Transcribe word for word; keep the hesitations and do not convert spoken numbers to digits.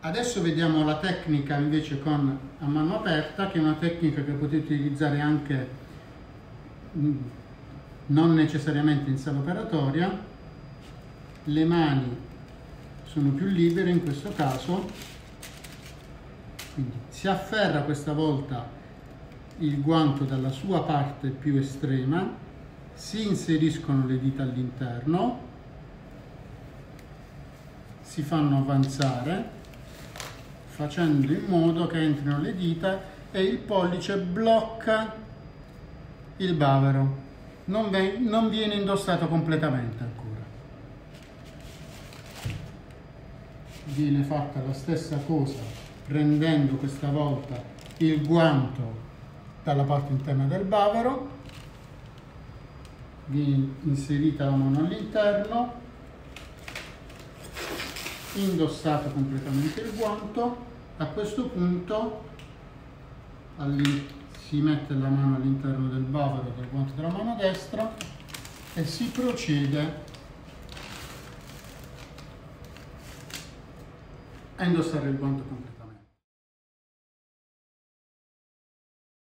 Adesso vediamo la tecnica invece con a mano aperta, che è una tecnica che potete utilizzare anche non necessariamente in sala operatoria. Le mani sono più libere in questo caso, quindi si afferra questa volta il guanto dalla sua parte più estrema, si inseriscono le dita all'interno, si fanno avanzare facendo in modo che entrino le dita e il pollice blocca il bavero, non, non viene indossato completamente ancora. Viene fatta la stessa cosa prendendo questa volta il guanto dalla parte interna del bavero, viene inserita la mano all'interno, indossato completamente il guanto. A questo punto si mette la mano all'interno del bavero del guanto della mano destra e si procede a indossare il guanto completamente.